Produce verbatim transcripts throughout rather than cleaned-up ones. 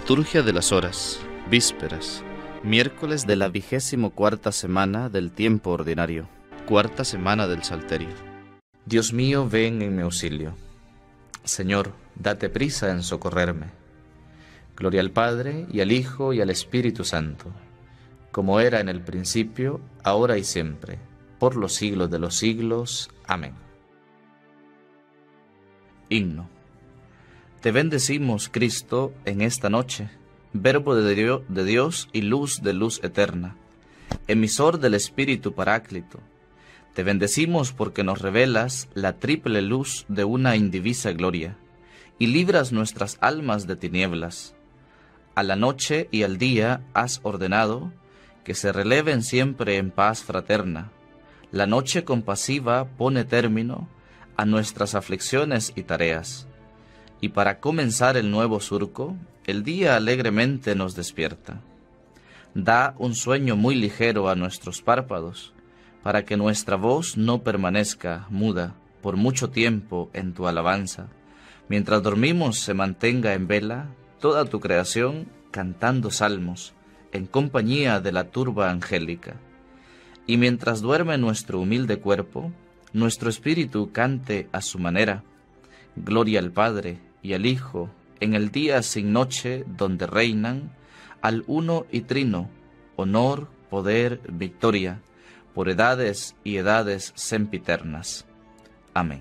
Liturgia de las Horas, Vísperas, miércoles de la vigésimo cuarta semana del tiempo ordinario, cuarta semana del Salterio. Dios mío, ven en mi auxilio. Señor, date prisa en socorrerme. Gloria al Padre, y al Hijo, y al Espíritu Santo, como era en el principio, ahora y siempre, por los siglos de los siglos. Amén. Himno. Te bendecimos, Cristo, en esta noche, Verbo de Dios, de Dios y luz de luz eterna, emisor del Espíritu Paráclito. Te bendecimos porque nos revelas la triple luz de una indivisa gloria, y libras nuestras almas de tinieblas. A la noche y al día has ordenado que se releven siempre en paz fraterna. La noche compasiva pone término a nuestras aflicciones y tareas. Y para comenzar el nuevo surco, el día alegremente nos despierta. Da un sueño muy ligero a nuestros párpados, para que nuestra voz no permanezca muda por mucho tiempo en tu alabanza. Mientras dormimos se mantenga en vela toda tu creación cantando salmos, en compañía de la turba angélica. Y mientras duerme nuestro humilde cuerpo, nuestro espíritu cante a su manera. Gloria al Padre y al Hijo, en el día sin noche donde reinan, al uno y trino, honor, poder, victoria, por edades y edades sempiternas. Amén.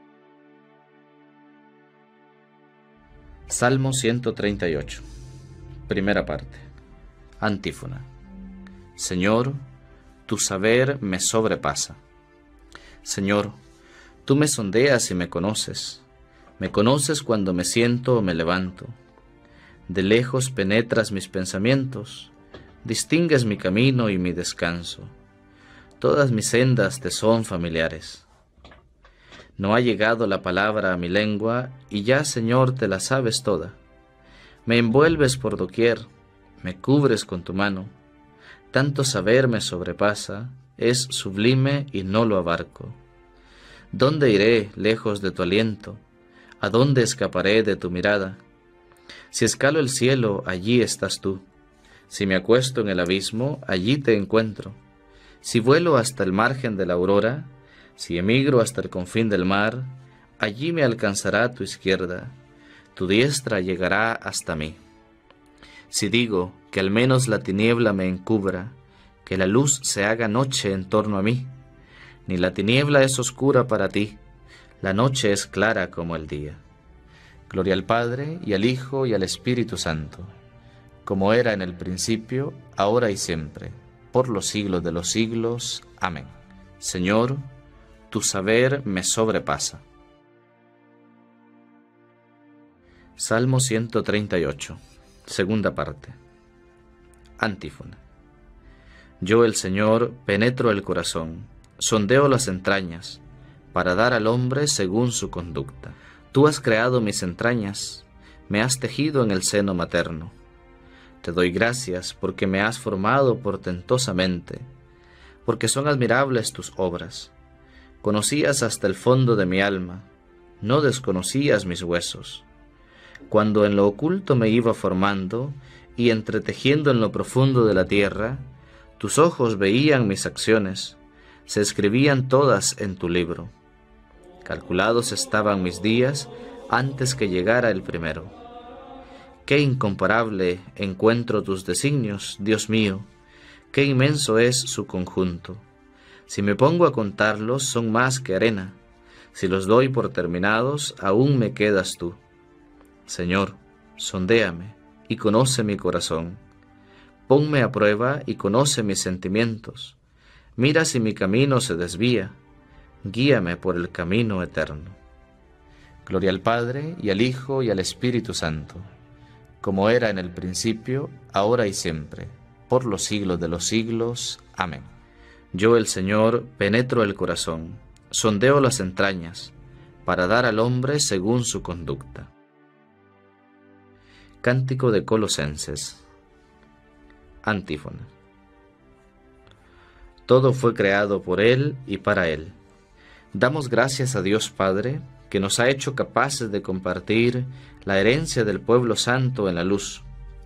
Salmo ciento treinta y ocho. Primera parte. Antífona. Señor, tu saber me sobrepasa. Señor, tú me sondeas y me conoces. Me conoces cuando me siento o me levanto. De lejos penetras mis pensamientos, distingues mi camino y mi descanso. Todas mis sendas te son familiares. No ha llegado la palabra a mi lengua, y ya, Señor, te la sabes toda. Me envuelves por doquier, me cubres con tu mano. Tanto saber me sobrepasa, es sublime y no lo abarco. ¿Dónde iré lejos de tu aliento? ¿A dónde escaparé de tu mirada? Si escalo el cielo, allí estás tú. Si me acuesto en el abismo, allí te encuentro. Si vuelo hasta el margen de la aurora, si emigro hasta el confín del mar, allí me alcanzará tu izquierda, tu diestra llegará hasta mí. Si digo que al menos la tiniebla me encubra, que la luz se haga noche en torno a mí, ni la tiniebla es oscura para ti, la noche es clara como el día. Gloria al Padre, y al Hijo, y al Espíritu Santo, como era en el principio, ahora y siempre, por los siglos de los siglos. Amén. Señor, tu saber me sobrepasa. Salmo ciento treinta y ocho, segunda parte. Antífona. Yo, el Señor, penetro el corazón, sondeo las entrañas, para dar al hombre según su conducta. Tú has creado mis entrañas, me has tejido en el seno materno. Te doy gracias porque me has formado portentosamente, porque son admirables tus obras. Conocías hasta el fondo de mi alma, no desconocías mis huesos. Cuando en lo oculto me iba formando y entretejiendo en lo profundo de la tierra, tus ojos veían mis acciones, se escribían todas en tu libro. Calculados estaban mis días antes que llegara el primero. Qué incomparable encuentro tus designios, Dios mío, qué inmenso es su conjunto. Si me pongo a contarlos, son más que arena. Si los doy por terminados, aún me quedas tú. Señor, sondéame y conoce mi corazón. Ponme a prueba y conoce mis sentimientos. Mira si mi camino se desvía. Guíame por el camino eterno. Gloria al Padre, y al Hijo, y al Espíritu Santo, como era en el principio, ahora y siempre, por los siglos de los siglos. Amén. Yo, el Señor, penetro el corazón, sondeo las entrañas, para dar al hombre según su conducta. Cántico de Colosenses. Antífona. Todo fue creado por Él y para Él. Damos gracias a Dios Padre, que nos ha hecho capaces de compartir la herencia del pueblo santo en la luz,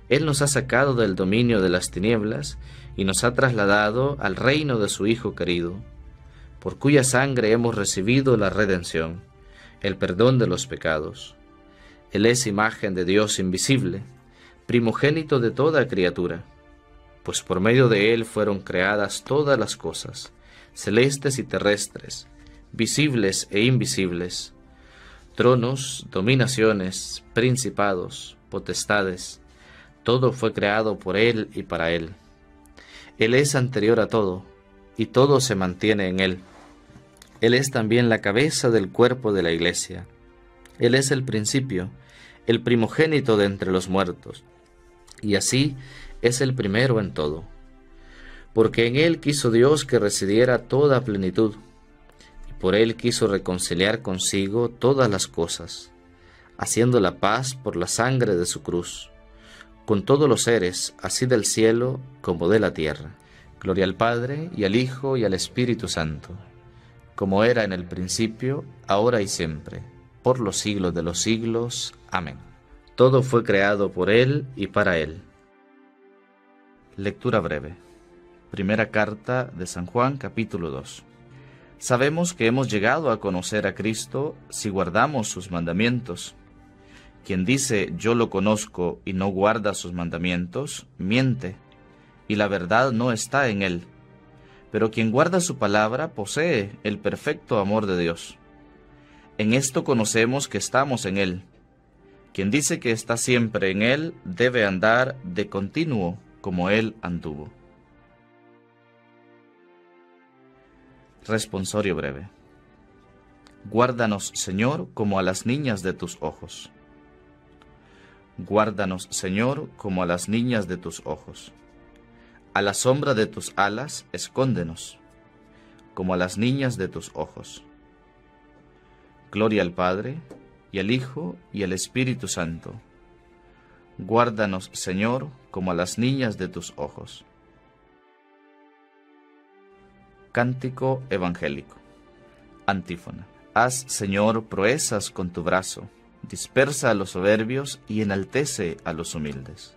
Él nos ha sacado del dominio de las tinieblas y nos ha trasladado al reino de su Hijo querido, por cuya sangre hemos recibido la redención, el perdón de los pecados. Él es imagen de Dios invisible, primogénito de toda criatura, pues por medio de Él fueron creadas todas las cosas, celestes y terrestres, visibles e invisibles, tronos, dominaciones, principados, potestades. Todo fue creado por Él y para Él. Él es anterior a todo, y todo se mantiene en Él. Él es también la cabeza del cuerpo de la Iglesia. Él es el principio, el primogénito de entre los muertos, y así es el primero en todo. Porque en Él quiso Dios que residiera toda plenitud, y por Él quiso reconciliar consigo todas las cosas, haciendo la paz por la sangre de su cruz, con todos los seres, así del cielo como de la tierra. Gloria al Padre, y al Hijo, y al Espíritu Santo, como era en el principio, ahora y siempre, por los siglos de los siglos. Amén. Todo fue creado por Él y para Él. Lectura breve. Primera carta de San Juan, capítulo dos. Sabemos que hemos llegado a conocer a Cristo si guardamos sus mandamientos. Quien dice yo lo conozco y no guarda sus mandamientos, miente, y la verdad no está en él. Pero quien guarda su palabra posee el perfecto amor de Dios. En esto conocemos que estamos en él. Quien dice que está siempre en él debe andar de continuo como él anduvo. Responsorio breve. Guárdanos, Señor, como a las niñas de tus ojos. Guárdanos, Señor, como a las niñas de tus ojos. A la sombra de tus alas, escóndenos, como a las niñas de tus ojos. Gloria al Padre, y al Hijo, y al Espíritu Santo. Guárdanos, Señor, como a las niñas de tus ojos. Cántico evangélico. Antífona. Haz, Señor, proezas con tu brazo. Dispersa a los soberbios y enaltece a los humildes.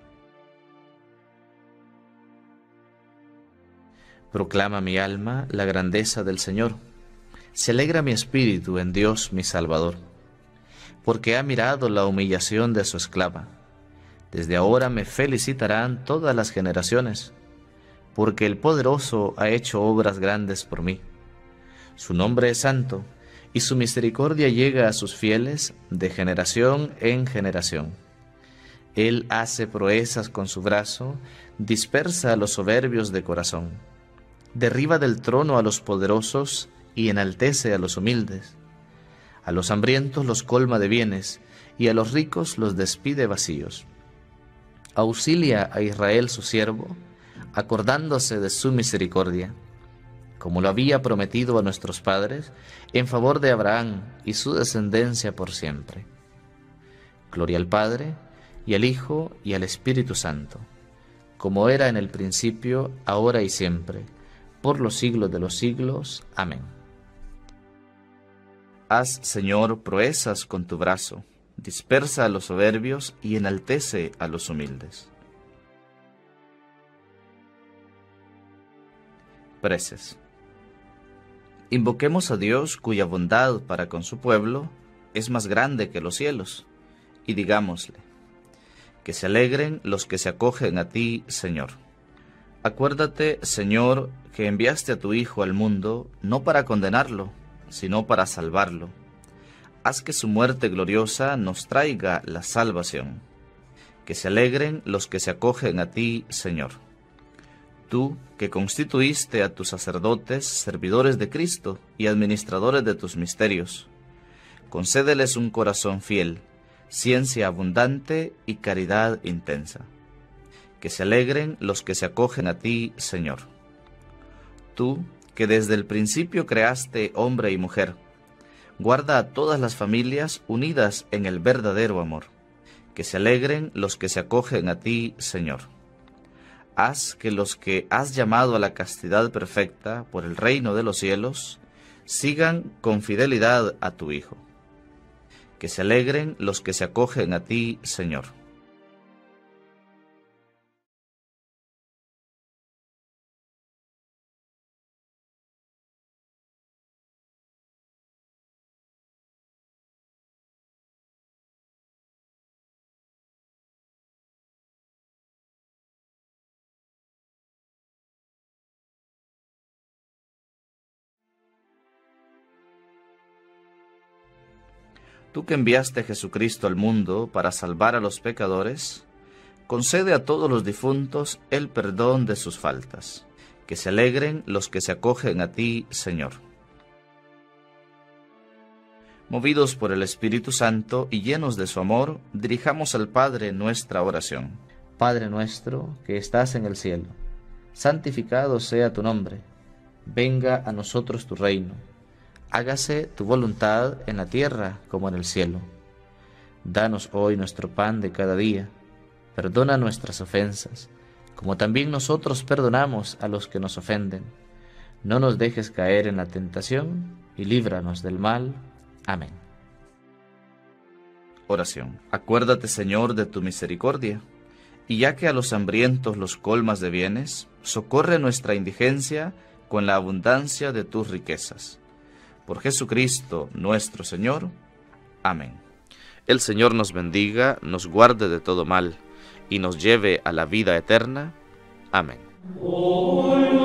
Proclama mi alma la grandeza del Señor. Se alegra mi espíritu en Dios mi Salvador, porque ha mirado la humillación de su esclava. Desde ahora me felicitarán todas las generaciones, porque el Poderoso ha hecho obras grandes por mí. Su nombre es santo, y su misericordia llega a sus fieles de generación en generación. Él hace proezas con su brazo, dispersa a los soberbios de corazón. Derriba del trono a los poderosos y enaltece a los humildes. A los hambrientos los colma de bienes, y a los ricos los despide vacíos. Auxilia a Israel su siervo, acordándose de su misericordia, como lo había prometido a nuestros padres, en favor de Abraham y su descendencia por siempre. Gloria al Padre, y al Hijo, y al Espíritu Santo, como era en el principio, ahora y siempre, por los siglos de los siglos. Amén. Haz, Señor, proezas con tu brazo, dispersa a los soberbios y enaltece a los humildes. Preces. Invoquemos a Dios, cuya bondad para con su pueblo es más grande que los cielos, y digámosle: que se alegren los que se acogen a ti, Señor. Acuérdate, Señor, que enviaste a tu Hijo al mundo no para condenarlo, sino para salvarlo. Haz que su muerte gloriosa nos traiga la salvación. Que se alegren los que se acogen a ti, Señor. Tú, que constituiste a tus sacerdotes servidores de Cristo y administradores de tus misterios, concédeles un corazón fiel, ciencia abundante y caridad intensa. Que se alegren los que se acogen a ti, Señor. Tú, que desde el principio creaste hombre y mujer, guarda a todas las familias unidas en el verdadero amor. Que se alegren los que se acogen a ti, Señor. Haz que los que has llamado a la castidad perfecta por el reino de los cielos sigan con fidelidad a tu Hijo. Que se alegren los que se acogen a ti, Señor. Tú que enviaste a Jesucristo al mundo para salvar a los pecadores, concede a todos los difuntos el perdón de sus faltas. Que se alegren los que se acogen a ti, Señor. Movidos por el Espíritu Santo y llenos de su amor, dirijamos al Padre nuestra oración. Padre nuestro, que estás en el cielo, santificado sea tu nombre. Venga a nosotros tu reino. Hágase tu voluntad en la tierra como en el cielo. Danos hoy nuestro pan de cada día. Perdona nuestras ofensas, como también nosotros perdonamos a los que nos ofenden. No nos dejes caer en la tentación y líbranos del mal. Amén. Oración. Acuérdate, Señor, de tu misericordia, y ya que a los hambrientos los colmas de bienes, socorre nuestra indigencia con la abundancia de tus riquezas. Por Jesucristo nuestro Señor. Amén. El Señor nos bendiga, nos guarde de todo mal, y nos lleve a la vida eterna. Amén.